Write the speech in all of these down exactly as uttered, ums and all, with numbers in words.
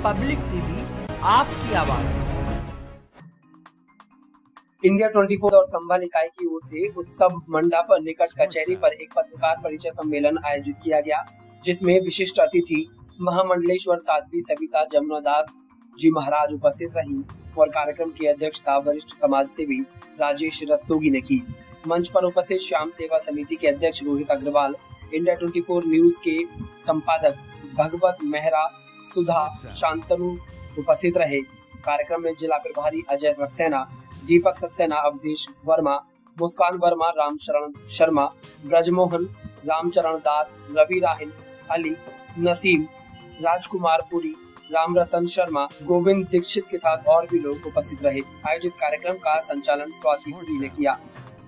Public TV, आपकी आवाज। India चौबीस और संबल इकाई की ओर से उत्सव मंडप निकट कचहरी पर एक पत्रकार परिचय सम्मेलन आयोजित किया गया, जिसमें विशिष्ट अतिथि महामंडलेश्वर साध्वी सविता जमुनादास जी महाराज उपस्थित रहीं और कार्यक्रम की अध्यक्षता वरिष्ठ समाज सेवी राजेश रस्तोगी ने की। मंच पर उपस्थित श्याम सेवा समिति के अध्यक्ष रोहित अग्रवाल, इंडिया चौबीस न्यूज के संपादक भगवत मेहरा, सुधा, शांतनु उपस्थित रहे। कार्यक्रम में जिला प्रभारी अजय सक्सेना, दीपक सक्सेना, अवधेश वर्मा, मुस्कान वर्मा, रामचरण शर्मा, ब्रजमोहन, रामचरण दास, रवि राहिन, अली, नसीम, राजकुमार पुरी, रामरतन शर्मा, गोविंद दीक्षित के साथ और भी लोग उपस्थित रहे। आयोजित कार्यक्रम का संचालन स्वाति पुरी ने किया।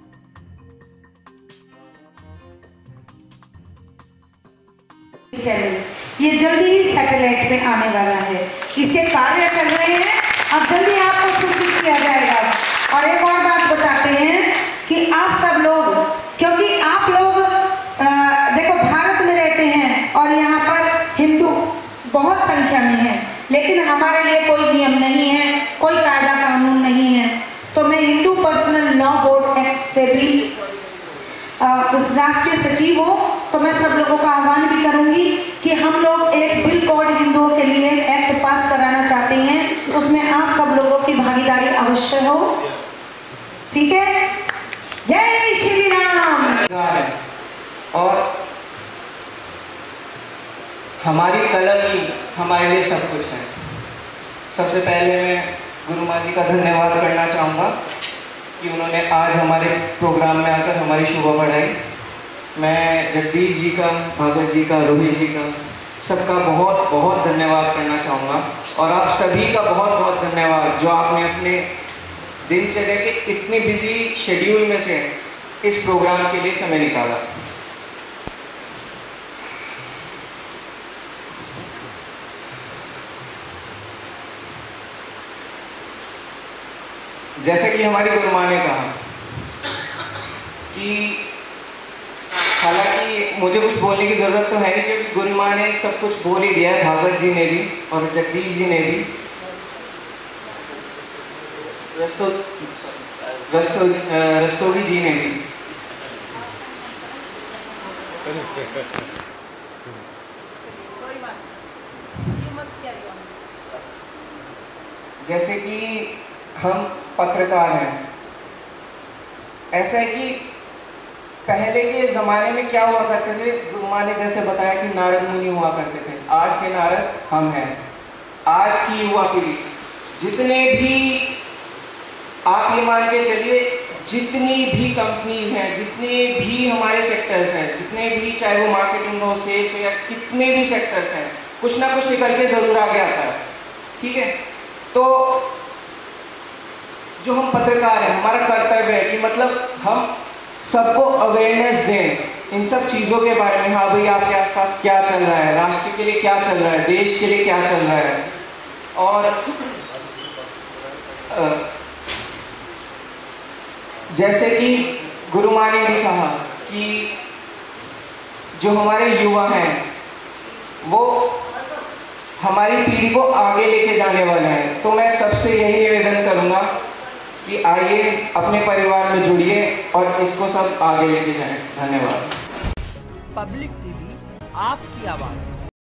ये जल्दी ही सैटेलाइट में आने वाला है, इससे कार्य चल रहे हैं, अब जल्दी आपको सूचित किया जाएगा। और एक और बात बताते हैं कि आप सब लोग, क्योंकि आप लोग आ, देखो भारत में रहते हैं और यहाँ पर हिंदू बहुत संख्या में है, लेकिन हमारे लिए कोई नियम नहीं है, कोई कायदा कानून नहीं है। तो मैं Hindu personal law board act से भी राष्ट्रीय सचिव हूँ, तो मैं सब लोगों का आह्वान भी करूंगी कि हम लोग एक बिल कोड हिंदुओं के लिए एक्ट पास कराना चाहते हैं, उसमें आप सब लोगों की भागीदारी अवश्य हो। ठीक है, जय श्री राम। और हमारी कलम ही हमारे लिए सब कुछ है। सबसे पहले मैं गुरु माँ जी का धन्यवाद करना चाहूँगा कि उन्होंने आज हमारे प्रोग्राम में आकर हमारी शोभा बढ़ाई। मैं जगदीश जी का, भागवत जी का, रोहित जी का, सबका बहुत बहुत धन्यवाद करना चाहूँगा। और आप सभी का बहुत बहुत धन्यवाद जो आपने अपने दिनचर्या के इतनी बिजी शेड्यूल में से इस प्रोग्राम के लिए समय निकाला। जैसे कि हमारी गुरु माँ ने कहा कि हालांकि मुझे कुछ बोलने की ज़रूरत तो है नहीं, क्योंकि गुरु माँ ने सब कुछ बोल ही दिया है, भागवत जी ने भी और जगदीश जी ने भी, रस्तो रस्तो रस्तोगी जी ने भी। जैसे कि हम पत्रकार हैं, ऐसा है कि पहले के ज़माने में क्या हुआ करते थे, गुरु माँ ने जैसे बताया कि नारद मुनि हुआ करते थे, आज के नारद हम हैं। आज की युवा पीढ़ी, जितने भी आप ये मान के चलिए, जितनी भी कंपनीज हैं, जितने भी हमारे सेक्टर्स हैं, जितने भी, चाहे वो मार्केटिंग हो, सेल्स हो, या कितने भी सेक्टर्स हैं, कुछ ना कुछ निकल के ज़रूर आगे आता है। ठीक है, तो जो हम पत्रकार हैं, हमारा कर्तव्य है कि मतलब हम सबको अवेयरनेस दें इन सब चीज़ों के बारे में। हाँ भाई, आपके आसपास क्या चल रहा है, राष्ट्र के लिए क्या चल रहा है, देश के लिए क्या चल रहा है। और जैसे कि गुरु माँ ने भी कहा कि जो हमारे युवा हैं वो हमारी पीढ़ी को आगे लेके जाने वाले हैं, तो मैं सबसे यही निवेदन करूँगा कि आइए अपने परिवार में जुड़िए और इसको सब आगे लेके जाएं। धन्यवाद। पब्लिक टीवी, आपकी आवाज़।